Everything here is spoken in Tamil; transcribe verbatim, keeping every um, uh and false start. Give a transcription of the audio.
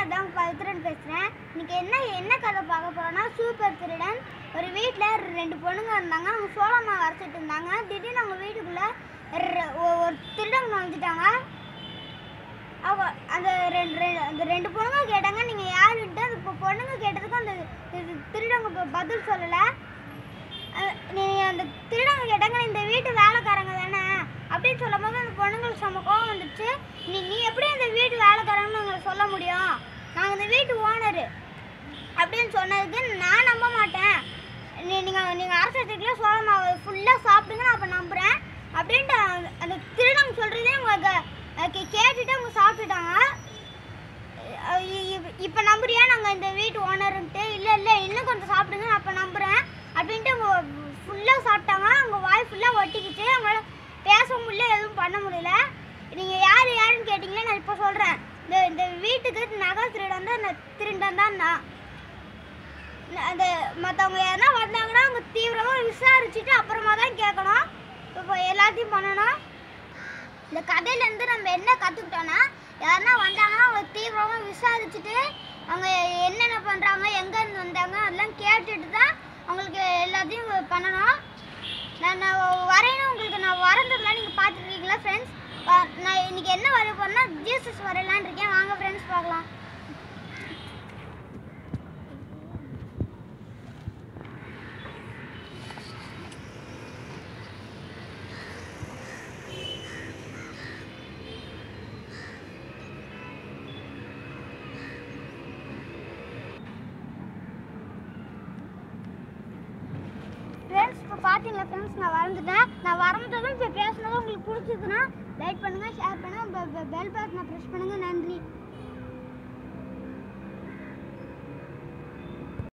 நான் தான் பவித்ரன் பேசுகிறேன். இன்றைக்கி என்ன என்ன கதை பார்க்க போகிறோன்னா, சூப்பர் திருடன். ஒரு வீட்டில் ரெண்டு பொண்ணுங்க இருந்தாங்க. அவங்க சோளமா வரைச்சிட்டு இருந்தாங்க. திடீர்னு அவங்க வீட்டுக்குள்ளே ஒரு திருடங்க நுழைஞ்சிட்டாங்க. அவங்க அந்த ரெண்டு ரெண்டு அந்த ரெண்டு பொண்ணுங்க கேட்டாங்க, நீங்கள் யாருன்ட்டு. அந்த இப்போ பொண்ணுங்க கேட்டதுக்கு அந்த திருடங்க பதில் சொல்லலை. நீங்கள் அந்த திருடங்க கேட்டாங்க, இந்த வீட்டு வேலைக்காரங்க தானே அப்படின்னு சொல்லும் போது அந்த பொண்ணுங்களுக்கு செம்ம கோவம் வந்துடுச்சு. நீ நீ எப்படி அந்த வீட்டு வேலைக்காரங்கன்னு எங்களை சொல்ல முடியும்? நாங்கள் இந்த வீட்டு ஓனரு அப்படின்னு சொன்னதுக்கு நான் நம்ப மாட்டேன். நீ நீங்கள் நீங்கள் அரசாங்கத்துக்குள்ளே சோள மாவு ஃபுல்லாக சாப்பிடுங்க, நான் அப்போ நம்புகிறேன் அப்படின்ட்டு அந்த திருடங்க சொல்கிறதே அவங்க கேட்டுட்டு அவங்க சாப்பிட்டுட்டாங்க. இப்போ நம்புறியா நாங்கள் இந்த வீட்டு ஓனருன்ட்டு? இல்லை இல்லை இன்னும் கொஞ்சம் சாப்பிடுங்க, நான் அப்போ நம்புகிறேன் அப்படின்ட்டு அவங்க ஃபுல்லாக சாப்பிட்டாங்க. அவங்க வாய் ஃபுல்லாக ஒட்டிக்கிச்சு. அவங்களால பேச முடியல, எதுவும் பண்ண முடியல. நீங்கள் யார் யாருன்னு கேட்டிங்களே, நான் இப்போ சொல்கிறேன். இந்த இந்த வீட்டுக்கு நகை திருடன் தான், இந்த திருடன் தான் நான். அந்த மற்றவங்க யாருன்னா வந்தாங்கன்னா அவங்க தீவிரமாக விசாரிச்சுட்டு அப்புறமா தான் கேட்கணும். இப்போ எல்லாத்தையும் பண்ணணும். இந்த கதையிலேருந்து நம்ம என்ன கற்றுக்கிட்டோன்னா, யாருன்னா வந்தாங்கன்னா அவங்க தீவிரமாக விசாரிச்சுட்டு அவங்க என்னென்ன பண்ணுறாங்க, எங்கேருந்து வந்தாங்க அதெல்லாம் கேட்டுட்டு தான் அவங்களுக்கு எல்லாத்தையும் பண்ணணும். நான் நான் வரையணும். உங்களுக்கு நான் வரைஞ்சதெல்லாம் நீங்கள் பார்த்துருக்கீங்களா ஃப்ரெண்ட்ஸ்? நான் இன்றைக்கி என்ன வரைய போகிறேன்னா, ஜீசஸ் வரையலான்னு இருக்கேன். வாங்க ஃப்ரெண்ட்ஸ் பார்க்கலாம். ஃப்ரெண்ட்ஸ் இப்போ பார்த்தீங்களா ஃப்ரெண்ட்ஸ், நான் வரைஞ்சிட்டேன். நான் வரைஞ்சதும் இப்போ பேசுனதும் உங்களுக்கு பிடிச்சிதுன்னா லைக் பண்ணுங்கள், ஷேர் பண்ணுங்கள், பெல் பட்டனை ப்ரெஸ் பண்ணுங்கள். நன்றி.